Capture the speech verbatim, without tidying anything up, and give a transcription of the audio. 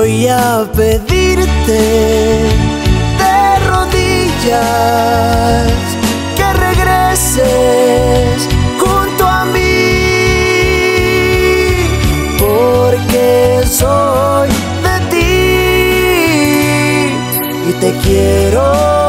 voy a pedirte de rodillas que regreses junto a mí, porque soy de ti y te quiero.